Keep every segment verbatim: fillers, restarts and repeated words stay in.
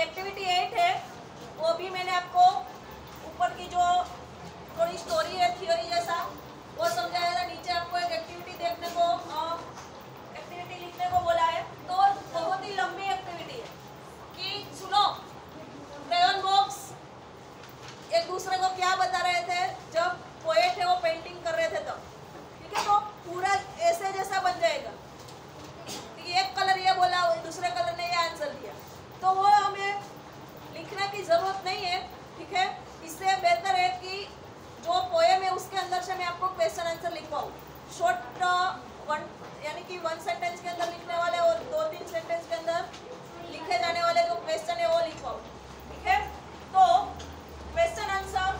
Activity eight है वो भी मैंने आपको ऊपर की जो थोड़ी स्टोरी है थियोरी जैसा वो समझाया था। नीचे आपको एक एक्टिविटी देखने को एक्टिविटी लिखने को बोला है। तो बहुत ही लंबी एक्टिविटी है कि सुनो, क्रेयॉन बॉक्स एक दूसरे को क्या बता रहे थे जब पोएट है वो पेंटिंग कर रहे थे तब, ठीक है। तो पूरा ऐसे जैसा बन जाएगा, एक कलर ये बोला दूसरे कलर ने ये आंसर दिया, तो वो हमें लिखने की जरूरत नहीं है, ठीक है। इससे बेहतर है कि जो पोएम है उसके अंदर से मैं आपको क्वेश्चन आंसर लिखवाऊँ। शॉर्ट वन यानी कि वन सेंटेंस के अंदर लिखने वाले और दो तीन सेंटेंस के अंदर लिखे जाने वाले जो क्वेश्चन है वो लिखवाऊँ, ठीक है। तो क्वेश्चन आंसर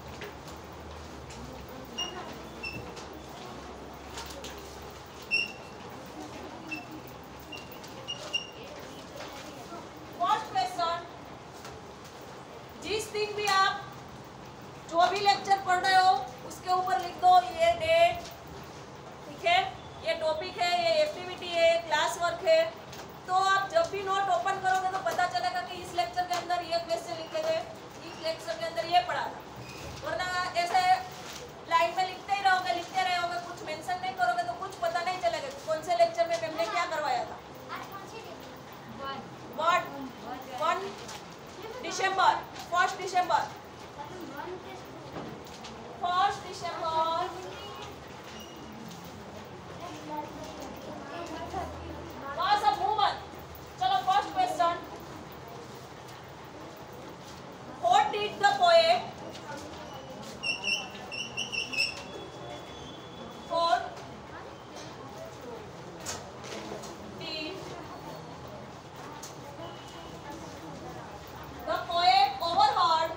फर्स्ट क्वेश्चन, जिस दिन भी आप जो भी लेक्चर पढ़ रहे हो उसके ऊपर लिख दो ये डेट, ठीक है, ये टॉपिक है, ये एक्टिविटी है, क्लास वर्क है। तो आप जब भी नोट ओपन करोगे तो पता चलेगा कि इस लेक्चर के अंदर ये क्वेश्चन लिखे थे, इस लेक्चर के अंदर ये पढ़ा था। वरना ऐसे लाइन में लिखते ही रहोगे लिखते रहोगे, कुछ मेंशन नहीं करोगे तो कुछ पता नहीं चलेगा कौन से लेक्चर में मैंने क्या करवाया था। One one December, first December, first December, वहां सब मूव ऑन। चलो first question, what did the poet what did the poet overheard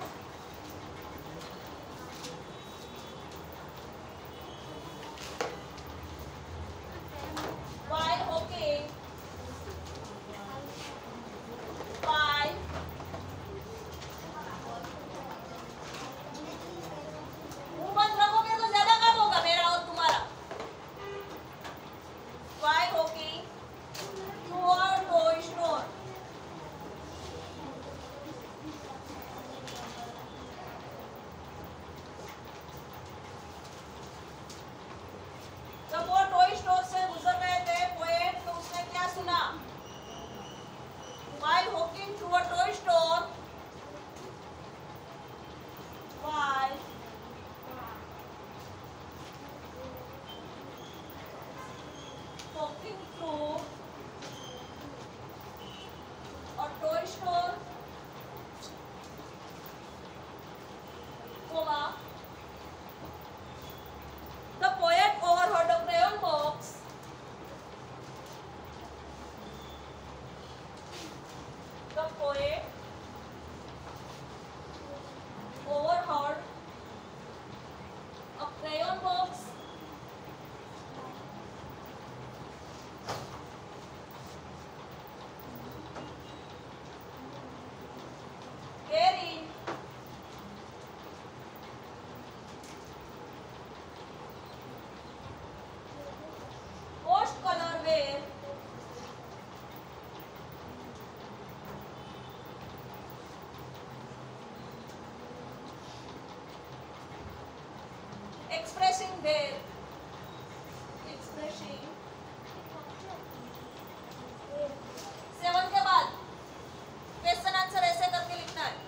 while hawking by मुंह बंद रखोगे तो ज्यादा काम होगा मेरा और तुम्हारा। while hawking through a toy store, जब वो टॉय स्टोर से गुजर रहे थे पोएट, तो उसने क्या सुना? While walking through a toy store, while walking through a toy store, comma, the poet overheard a crayon box the poet overheard a crayon box carrying post color where expressing their expressing seven के बाद question answer ऐसे करके लिखना है।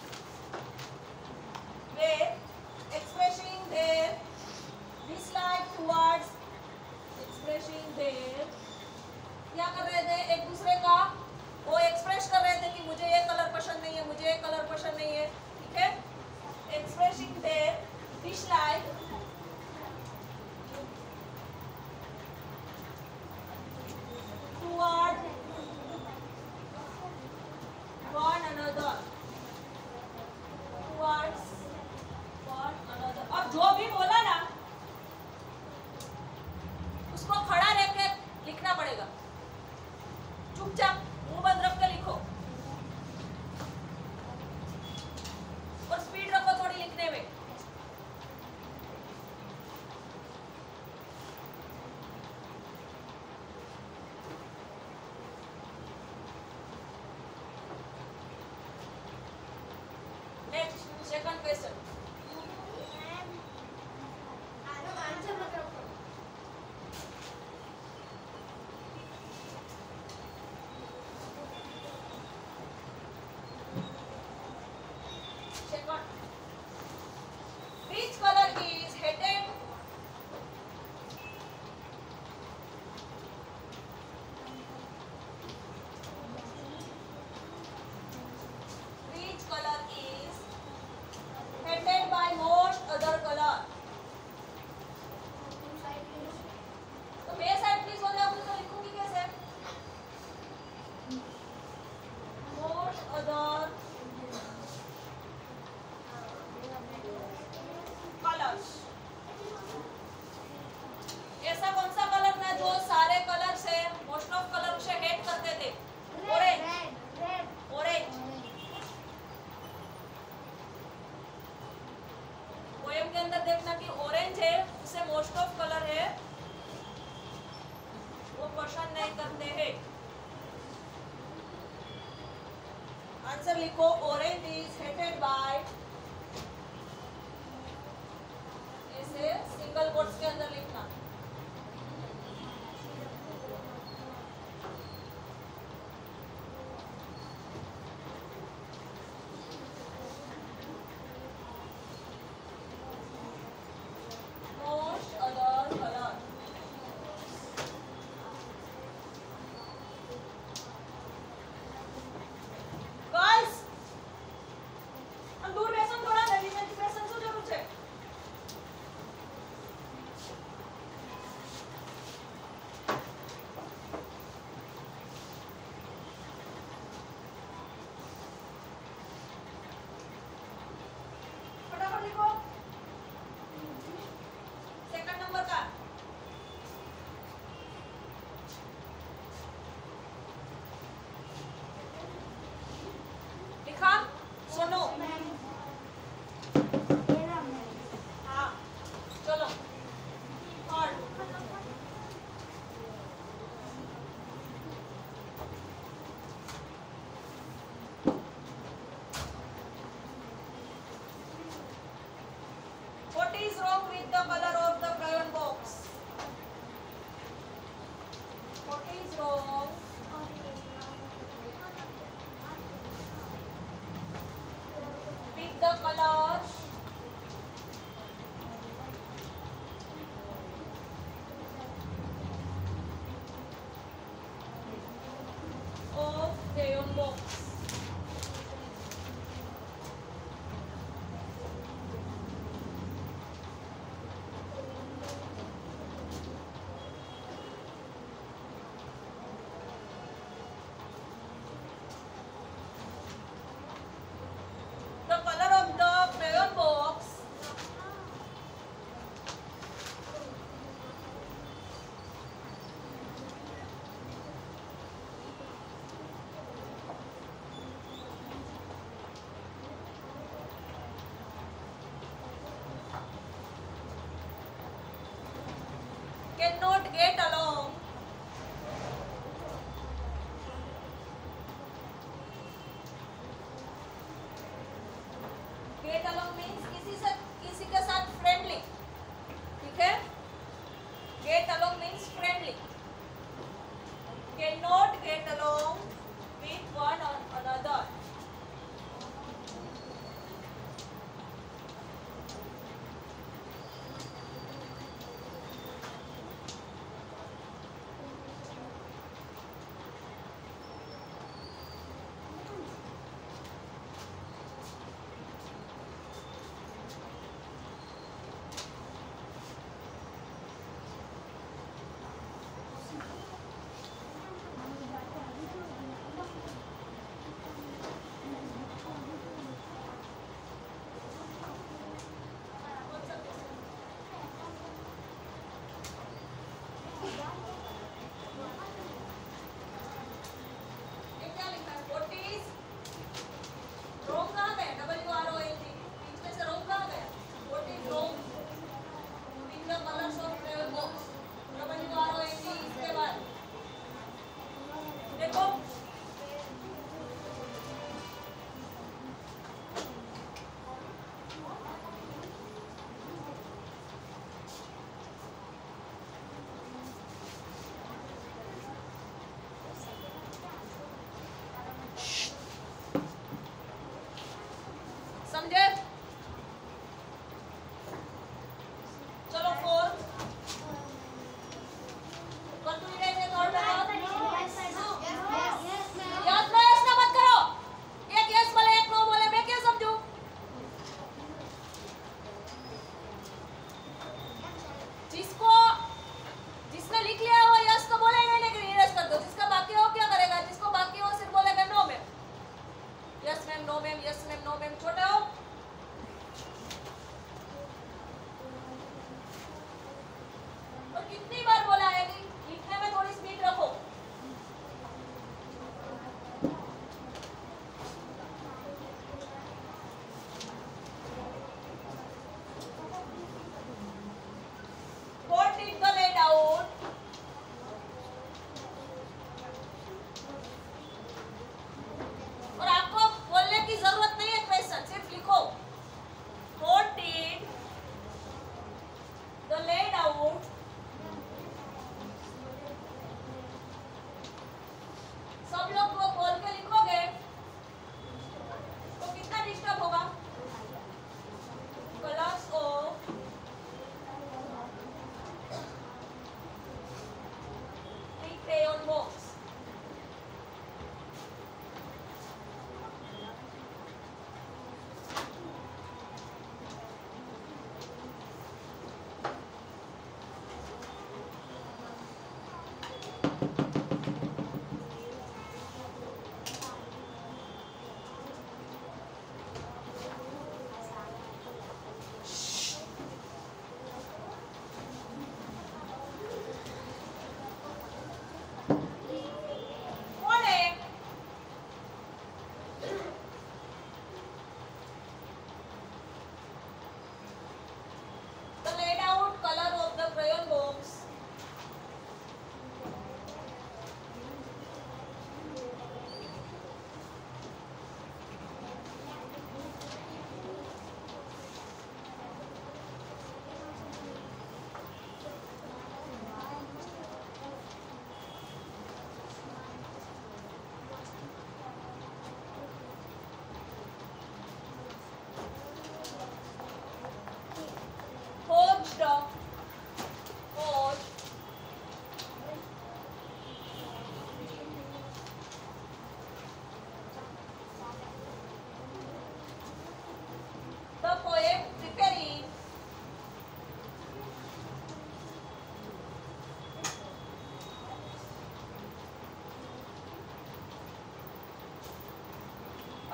where expressing their dislike towards expressing their क्या कर रहे थे एक दूसरे का वो एक्सप्रेस कर रहे थे कि मुझे ये कलर पसंद नहीं है, मुझे ये कलर पसंद नहीं है, ठीक है। expressing their dislike आंसर लिखो, ऑरेंज इज हेटेड बाय, ऐसे सिंगल कोट्स के अंदर लिखना। Most other color. Girls, આમ દૂર બેસો ને થોડા, નજીક નજીક બેસવાની શું જરૂર છે? फटाफट लिखो। सेकंड नंबर का लिखा, सुनो। हाँ, चलो। और what is wrong with the color of the crayon box? What is wrong with the color of crayon box? The color of the crayon box cannot get along get along means किसी से किसी के साथ friendly, ठीक है? get along means friendly, cannot get along with one another.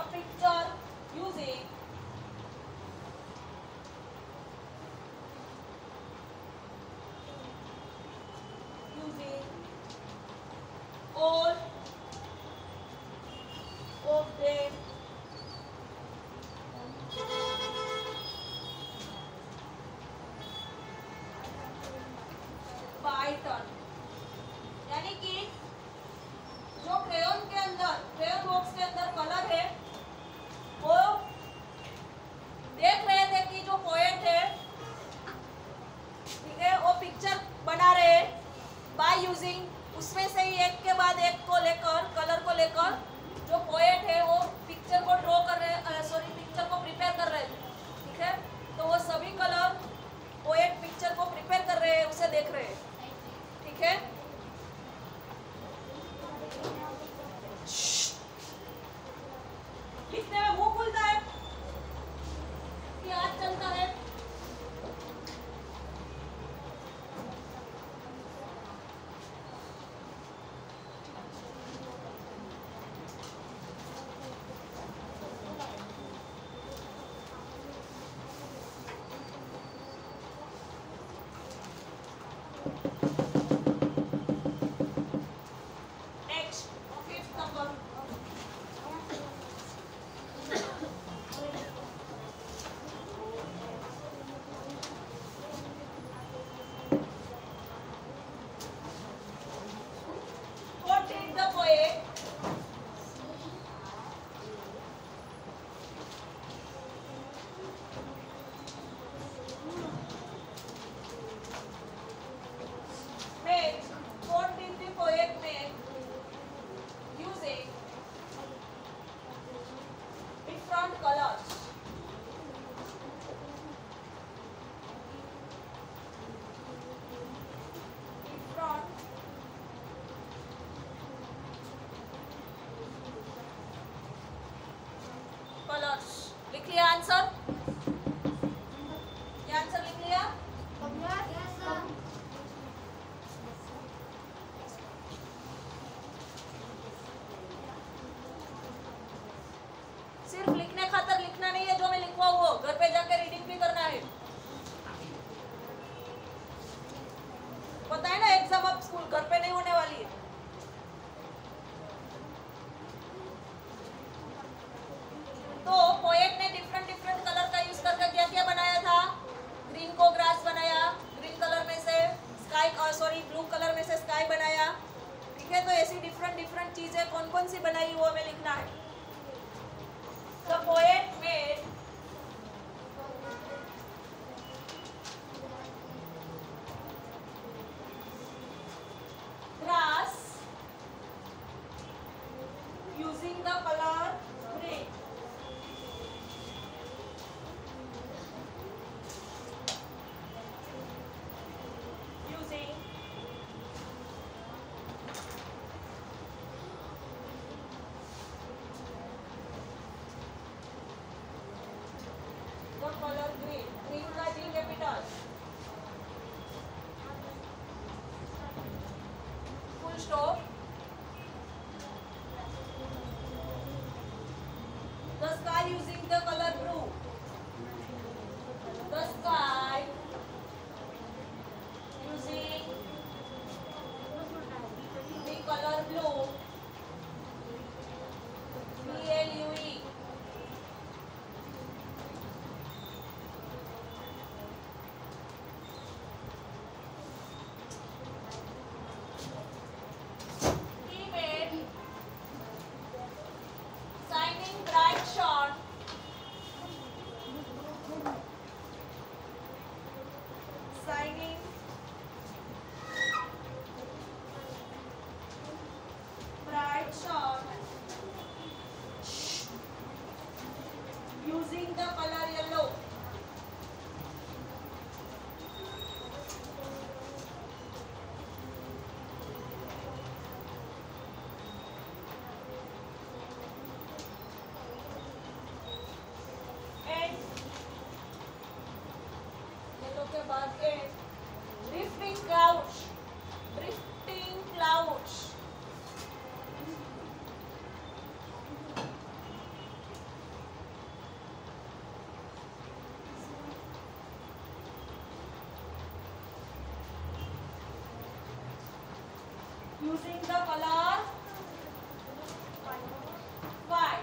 picture using using all of them by turn. यानी कि जो क्रेयॉन के अंदर क्रेयॉन बॉक्स के अंदर कलर है वो देख रहे थे कि जो पोएट है ठीक है वो पिक्चर बना रहे हैं बाय यूजिंग उसमें से ही एक के बाद एक को लेकर कलर को लेकर जो पोएट है वो पिक्चर को ड्रॉ कर रहे सॉरी पिक्चर को प्रिपेयर कर रहे थे ठीक है तो वो सभी कलर पोएट पिक्चर को प्रिपेयर कर रहे हैं उसे देख रहे हैं ठीक है लिखने में मुंह खुलता है कि हाथ चलता है next fifth number What did the poet make? What did the poet make using different colors? Different colours लिख लिया आंसर ये आंसर लिख लिया सिर्फ लिखने खातर लिखना नहीं है जो मैं लिखवा वो घर पे जाके रीडिंग भी करना है पता है ना एग्जाम अब स्कूल घर पे नहीं होने वाली है तो पोएट ने डिफरेंट डिफरेंट कलर का यूज करके क्या क्या बनाया था ग्रीन को ग्रास बनाया ग्रीन कलर में से स्काई सॉरी ब्लू कलर में से स्काई बनाया ठीक है तो ऐसी डिफरेंट डिफरेंट चीजें कौन कौन सी बनाई वो हमें लिखना है the poet made grass using the color green using the color green green का G capital full stop the sky using the color blue the sky using the color blue B L U E he made shining bright sun shining bright sun using the color yellow and yellow के बाद and drifting clouds drifting clouds using the color white.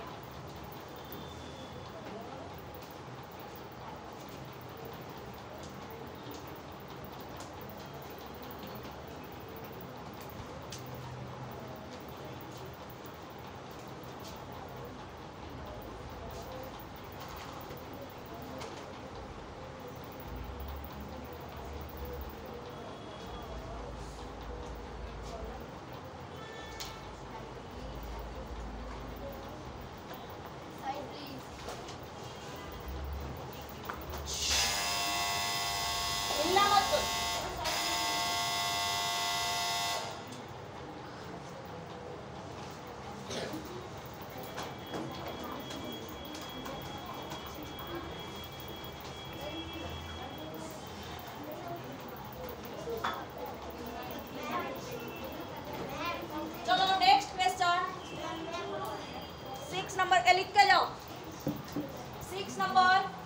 ಇಲ್ಲ ಮತ್ತು चलो next question six number के लिख के जाओ six number